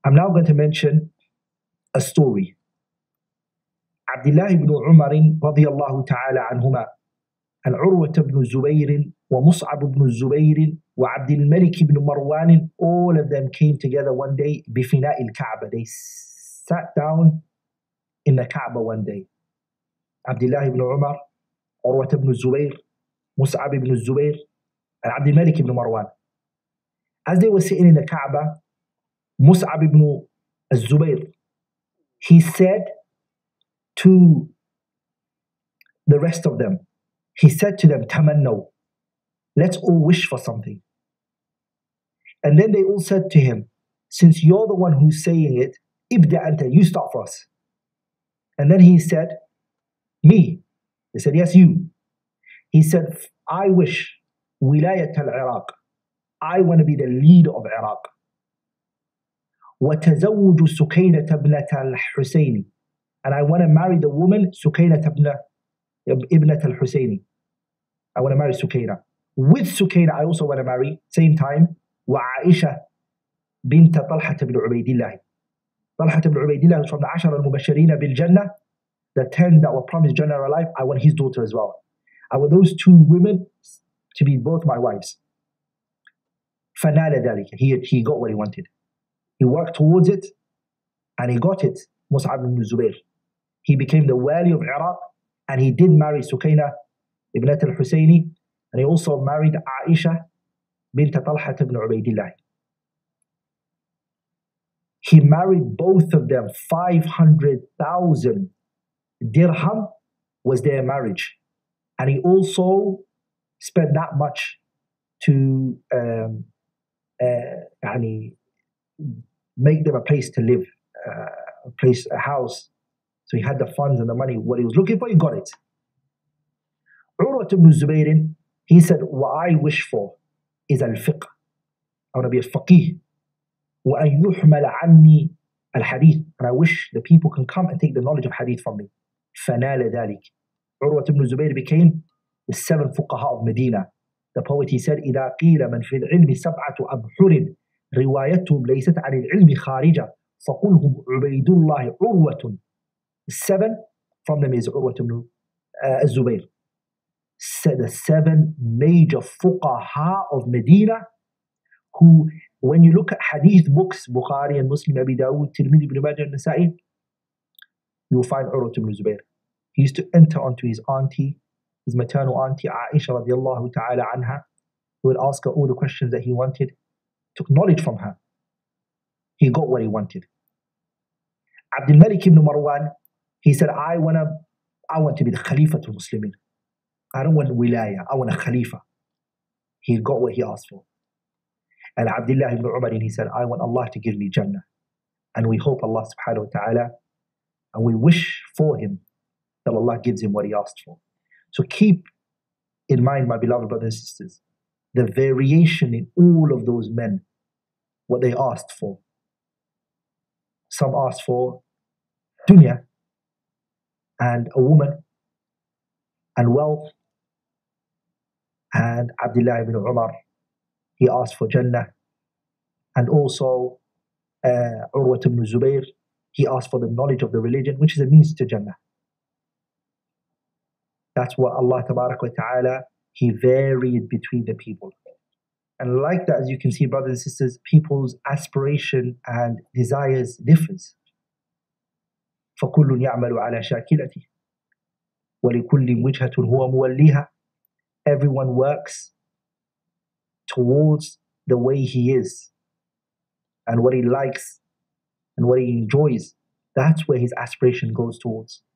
I'm now going to mention a story. Abdullah ibn Umar radiyallahu ta'ala anhuma and Urwa ibn Zubayr wa Mus'ab ibn Zubayr wa Abdul Malik ibn Marwan, all of them came together one day bifina al-Kaaba. They sat down in the Kaaba one day. Abdullah ibn Umar, Urwa ibn Zubayr, Mus'ab ibn Zubayr, and Abdul Malik ibn Marwan. As they were sitting in the Kaaba, Mus'ab ibn Zubayr, he said to the rest of them, he said to them, Tamannaw, let's all wish for something. And then they all said to him, since you're the one who's saying it, Ibda anta, you start for us. And then he said, me. They said, yes, you. He said, I wish wilayat al-Iraq. I want to be the leader of Iraq. وَتَزَوُّجُ سُكَيْنَةَ ابْنَةَ الْحُسَيْنِ, and I want to marry the woman Sukaynah ibnat al-Husayni. I want to marry Sukaynah. With Sukaynah, I also want to marry, same time, وعائشة بنت طلحة بن عبيد الله. طلحة بن عبيد الله is from the عشر المبشرين بالجنة, the 10 that were promised Jannah alive. I want his daughter as well. I want those two women to be both my wives. فنال ذلك. He got what he wanted. He worked towards it and he got it. Mus'ab ibn Zubayr. He became the wali of Iraq, and he did marry Sukaynah ibnat al-Husayni, and he also married Aisha bint Talha ibn Ubaydillah. He married both of them. 500,000 dirham was their marriage. And he also spent that much to make them a place to live, a house. So he had the funds and the money. What he was looking for, he got it. Urwa ibn Zubayr, he said, what I wish for is al-fiqh. I want to be a faqih. وَأَن يُحْمَلَ عَنِّي الْحَدِيث. And I wish the people can come and take the knowledge of hadith from me. فَنَالَ ذَلِكَ. Urwa ibn Zubayr became the 7 fuqaha of Medina. The poet, he said, إِذَا قِيلَ مَنْ فِي الْعِلْمِ سَبْعَةُ أَبْحُرٍ رِوَايَتُهُمْ لَيْسَتْ عَنِ الْعِلْمِ خَارِجَةً فَقُلْهُمْ عُبَيْدُ اللَّهِ عُرْوَةٌ. 7 from them is Urwa ibn Zubayr. The 7 major fuqaha of Medina, who, when you look at hadith books, Bukhari and Muslim, Abi Dawud, Tirmidhi, Ibn Majah, and Nasa'i, you will find Urwa ibn Zubayr. He used to enter onto his auntie, his maternal auntie, Aisha radiallahu ta'ala anha. He would ask her all the questions that he wanted, took knowledge from her. He got what he wanted. Abdul Malik ibn Marwan, he said, I want to be the Khalifa to Muslimin. I don't want wilaya, I want a Khalifa. He got what he asked for. And Abdullah ibn Umar, he said, I want Allah to give me Jannah. And we hope Allah subhanahu wa ta'ala, and we wish for him that Allah gives him what he asked for. So keep in mind, my beloved brothers and sisters, the variation in all of those men, what they asked for. Some asked for dunya and a woman and wealth. And Abdullah ibn Umar, he asked for Jannah. And also Urwa ibn Zubayr, he asked for the knowledge of the religion, which is a means to Jannah. That's what Allah Tabarak wa Ta'ala, He varied between the people. And like that, as you can see, brothers and sisters, people's aspiration and desires differs. فَكُلٌّ يَعْمَلُ عَلَى شَاكِلَتِهِ وَلِكُلِّ وِجْهَةٌ هُوَ مُوَلِّيهَا. Everyone works towards the way he is and what he likes and what he enjoys. That's where his aspiration goes towards.